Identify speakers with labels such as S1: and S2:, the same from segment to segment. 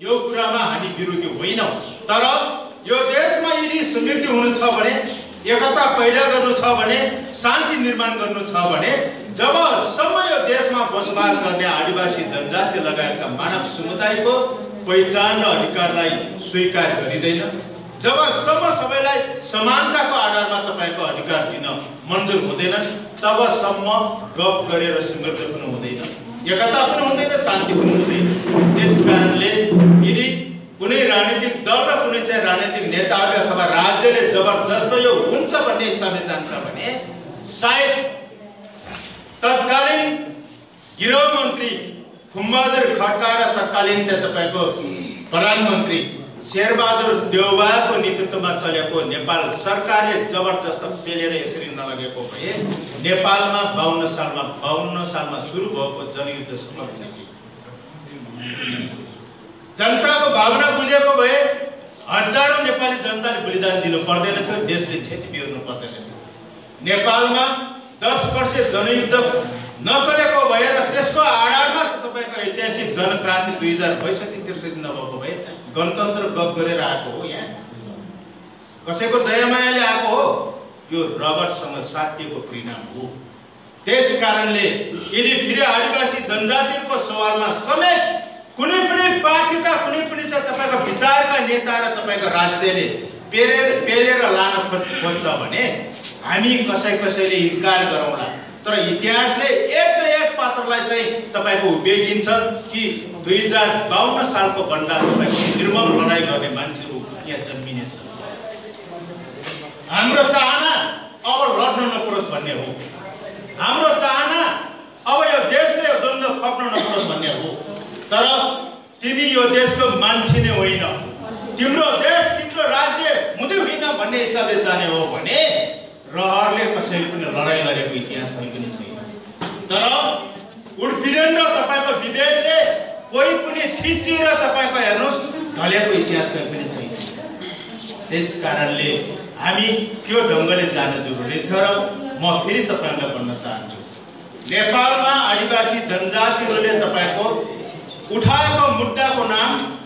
S1: यो कुरामा हामी विरोधी होइनौँ। तर यो देशमा यदि समृद्धि हुनु छ भने, एकता पैदा गर्नु छ भने, शान्ति निर्माण गर्नु छ भने, जबसम्म यो देशमा बसोबास गर्ने आदिवासी जनजाति लगायतका मानव समुदायको पहिचान र अधिकारलाई स्वीकार गरिँदैन, जबसम्म सबैलाई समानताको आधारमा तपाईको अधिकार दिन मन्जुर हुँदैन, तबसम्म गफ गरेर समृद्धि पनि हुँदैन, एकता पनि हुँदैन, शान्ति पनि हुँदैन। त्यसकारणले यदि कुनै राजनीतिक दल र कुनै चाहिँ राजनीतिक नेताले अथवा राज्यले जबरजस्त यो हुन्छ भन्ने हिसाबले जान्छ भने सायद तत्कालीन गृह मन्त्री खुम्बहादुर खड्का र तत्कालीन चाहिँ तपाईको प्रधानमन्त्री शेरबहादुर देउवाको नेतृत्वमा चलेको नेपाल सरकारले जबरजस्त पेलेर यसरी नलगेको भए नेपालमा 52 सालमा सुरु भएको जनयुद्ध सफल थियो। जनताको भावना बुझेको भए हजारौं नेपाली जनताले बलिदान दिनु पर्दैन थियो, देशले क्षति बिहोर्नु पर्दैन थियो। नेपालमा 10 वर्ष जनयुद्ध नचलेको भए र त्यसको आधारमा तपाईको ऐतिहासिक जनक्रान्ति 2062 नभएको भए गणतन्त्र गफ गरेर आएको हो। यहाँ कसैको दयामायाले आएको हो, यो रगतसँग साटिएको परिणाम हो। त्यसकारणले यदि फेरि आदिवासी जनजातिको सवालमा समेत कुनै पनि पार्टीका कुनै पनि तपाईको विचारका नेता र तपाईको राज्यले पेलेर लान खोज्छ भने हामी कसैले इन्कार गरौँला। तर इतिहासले एक न एक पात्रलाई चाहिँ तपाईको उभ्याइदिन्छ कि 2052 सालको भन्दा तपाईको निर्मम लडाई गर्ने मान्छेहरू यहाँ जन्मिनेछ। हाम्रो चाहना अब लड्न नपरोस् भन्ने हो। हाम्रो चाहना अब यो देशले यो द्वन्द्व खप्न नपरोस् भन्ने हो। तर तिमी यो देशको मान्छे नै होइन, तिम्रो देश तिम्रो राज्य हुँदै होइन भन्ने हिसाबले जाने हो भने रहरले कसैले पनि लडाई लडेको इतिहास कहीँ पनि छैन। तर उडपिरन र तपाईको विवेकले कोही पनि थिचेर तपाईको हेर्नुस् ढलेको इतिहास कहीँ पनि छैन। त्यसकारणले हामी त्यो ढङ्गले जान जरुरी छ र म फेरि तपाईलाई भन्न चाहन्छु, नेपालमा आदिवासी जनजातिहरूले तपाईको उठाएको मुद्दाको नाम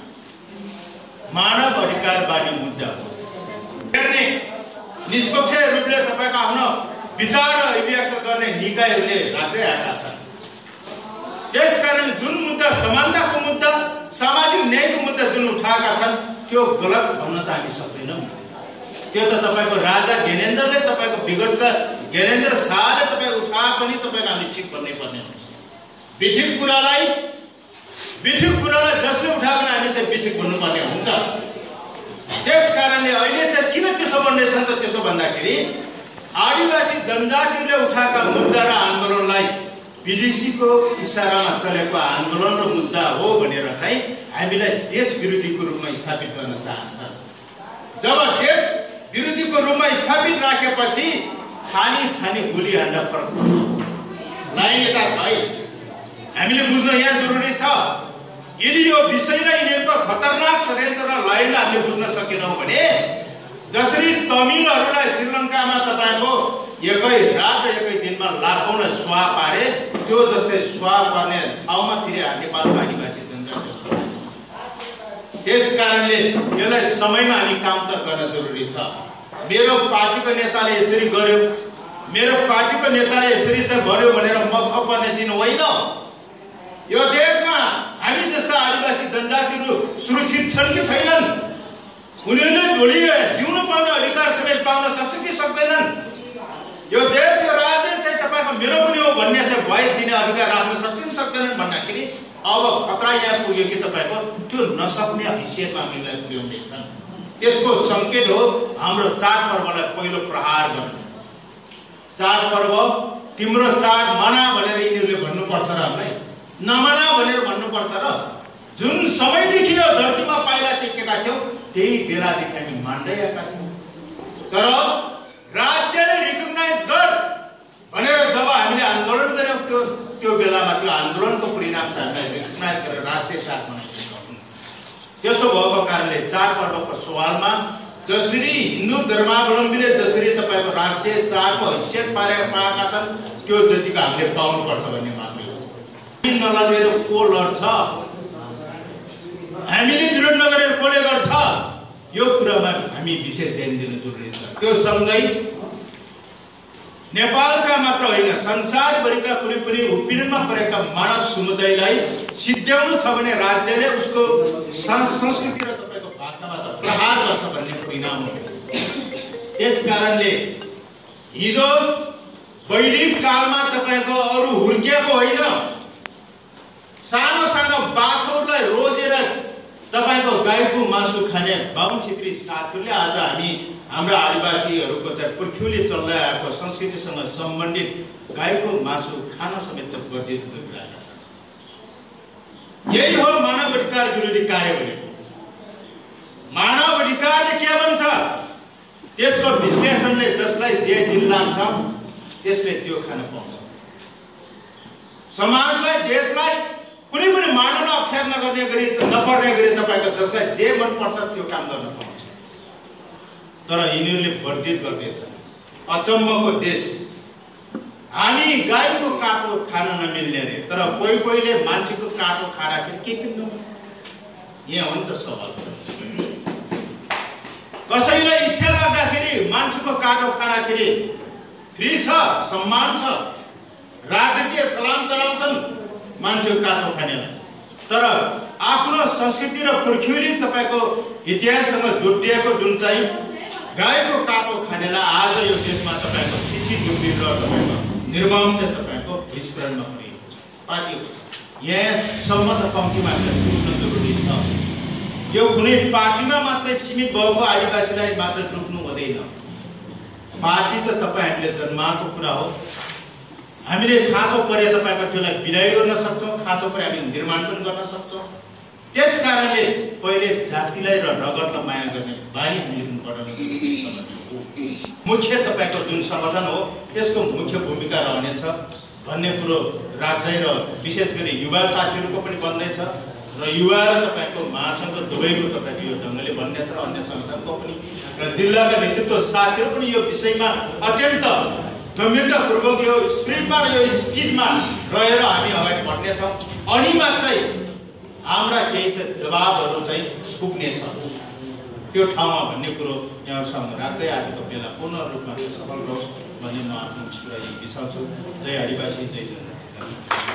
S1: मानव अधिकारवादी मुद्दा हो। हेर्ने निष्पक्ष रूपले तपाईको आफ्नो विचार अभिव्यक्त गर्ने निकायहरूले राख्दै आएका छन्। त्यसकारण जुन मुद्दा समानताको मुद्दा, सामाजिक न्यायको मुद्दा जुन उठाएका छन् त्यो गलत भन्न त हामी सक्दैनौँ। त्यो त तपाईको राजा ज्ञानेन्द्रले तपाईको विगतका ज्ञानेन्द्र शाहले तपाई उठाए पनि तपाईको हामी ठिक भन्नै पर्ने हुन्छ। बिठिक कुरालाई जसले उठायो भने हामी चाहिँ बिठिक भन्नुपर्ने हुन्छ। त्यसकारणले अहिले चाहिँ किन त्यसो भन्दैछन् त, त्यसो भन्दाखेरि आदिवासी जनजातिले उठाएका मुद्दा र आन्दोलनलाई विदेशीको इशारामा चलेको आन्दोलन र मुद्दा हो भनेर चाहिँ हामीलाई देश विरोधीको रूपमा स्थापित गर्न चाहन्छ। जब देश विरोधीको रूपमा स्थापित राखेपछि छानी गोली हान्दा फरक पर्छ। लाइनता छ है, हामीले बुझ्न यहाँ जरुरी छ। यदि यो विषय र यिनीहरूको खतरनाक षड्यन्त्र र लाइनलाई हामीले बुझ्न सकेनौँ भने जसरी तमिलहरूलाई श्रीलङ्कामा तपाईको एकै रात र एकै दिनमा लाखौंलाई स्वाहा पारे, त्यो जस्तै स्वाहा पार्ने ठाउँमा फेरि नेपालको आदिवासी जनजाति। त्यसकारणले यसलाई समयमा हामी काम त गर्न जरुरी छ। मेरो पार्टीको नेताले यसरी गर्यो, मेरो पार्टीको नेताले यसरी चाहिँ गर्यो भनेर मक्ख पर्ने दिन होइन। यो देशमा हामी जस्ता आदिवासी जनजातिहरू सुरक्षित छन् कि छैनन्, उनीहरूले भोलि जिउन पाउने अधिकार समेत पाउन सक्छ कि सक्दैनन्, यो देश यो राज्य चाहिँ तपाईको मेरो पनि हो भन्ने चाहिँ भोइस दिने अधिकार राख्न सक्छ कि सक्दैनन् भन्दाखेरि अब खतरा यहाँ पुग्यो कि तपाईको त्यो नसक्ने हैसियतमा हामीलाई पुर्याउँदैछन्। त्यसको संकेत हो हाम्रो चाडपर्वलाई पहिलो प्रहार गर्नु। चाडपर्व तिम्रो चाड मना भनेर यिनीहरूले भन्नुपर्छ र हामीलाई नमना भनेर भन्नुपर्छ र जुन समयदेखि यो धरतीमा पाइला टेकेका थियौँ त्यही बेलादेखि हामी मान्दै आएका थियौँ। तर राज्यले रिकग्नाइज गर भनेर जब हामीले आन्दोलन गर्यौँ त्यो बेलामा त्यो आन्दोलनको परिणाम चाहिँ हामीलाई रिकग्नाइज गरेर राष्ट्रिय चाड मनाइएको छ। त्यसो भएको कारणले चाडपर्वको सवालमा जसरी हिन्दू धर्मावलम्बीले जसरी तपाईको राष्ट्रिय चाडको हैसियत पाएका छन् त्यो जतिको हामीले पाउनुपर्छ भन्ने मात्रै हो। नलगेर को लड्छ, हामीले हामी विशेष ध्यान दिन जरुरी छ। त्यो सँगै नेपालका मात्र होइन संसारभरिका कुनै पनि उत्पीडनमा परेका मानव समुदायलाई सिद्ध्याउनु छ भने राज्यले उसको संस्कृति र तपाईको भाषाबाट प्रहार गर्छ भन्ने परिणाम हो। यस कारणले हिजो वैदिक कालमा तपाईको अरु हुर्केको होइन, सानो सानो बाछौलाई रोजेर तपाईको गाईको मासु खाने बाहुन छेत्री साथीहरूले आज हामी हाम्रा आदिवासीहरूको चाहिँ पुर्ख्यौली चल्दै आएको संस्कृतिसँग सम्बन्धित गाईको मासु खान समेत वर्जित गरिरहेका छन्। यही हो मानव अधिकार विरोधी कार्य भनेको। मानव अधिकारले के भन्छ? त्यसको विश्लेषणले जसलाई जे दिल लाग्छ त्यसले त्यो खान पाउँछ। समाजलाई, देशलाई कुनै पनि मानव अप्ठ्यार नपर्ने गरी तपाईको जसलाई जे मन पर्छ त्यो काम गर्न पाउँछ। तर यिनीहरूले वर्जित गर्दैछन्। अचम्मको देश। हामी गाईको काटो खान नमिल्ने रे, तर कोहीले मान्छेको काटो खाँदाखेरि के किन्नु? यहाँ हो नि त सवाल। कसैलाई इच्छा लाग्दाखेरि मान्छेको काटो खाँदाखेरि फ्री छ, सम्मान छ, राजकीय सलाम चलाउँछन् मान्छेको काटो खानेलाई। तर आफ्नो संस्कृति र पुर्ख्यौली तपाईको इतिहाससँग जोडिएको जुन चाहिँ गाईको काटो खानेलाई आज यो देशमा तपाईको छिछि जुम्बिर र तपाईको निर्मम चाहिँ तपाईको विस्फोरणमा परिएको छ, पाकेको छ। यहाँसम्म त कम्तीमा टुक्न जरुरी छ। यो कुनै पार्टीमा मात्रै सीमित भएको आदिवासीलाई मात्र टुक्नु हुँदैन। पार्टी त तपाईहरूले जन्माएको कुरा हो। हामीले खाँचो परे तपाईको त्यसलाई विदाय गर्न सक्छौँ, खाँचो परे हामी निर्माण पनि गर्न सक्छौँ। त्यस कारणले पहिले जातिलाई र रगतलाई माया गर्ने बानी हामीले बढाउनु मुख्य तपाईको जुन संगठन हो त्यसको मुख्य भूमिका रहनेछ भन्ने कुरो राख्दै र विशेष गरी युवा साथीहरूको पनि बन्दैछ र युवा र तपाईको महासंघ दुवैको तपाईको यो ढङ्गले बन्नेछ र अन्य संगठनको पनि र जिल्लाका नेतृत्व साथीहरू पनि यो विषयमा अत्यन्त गम्भीरतापूर्वक यो स्पिरिटमा र यो स्पिडमा रहेर हामी अगाडि बढ्नेछौँ। अनि मात्रै हाम्रा केही चाहिँ जवाबहरू चाहिँ पुग्नेछ त्यो ठाउँमा भन्ने कुरो यहाँसँग राख्दै आजको बेला पूर्ण रूपमा सफल रहोस् भन्ने म आफ्नो कुरा बिसाउँछु। जय आदिवासी, जय जनता।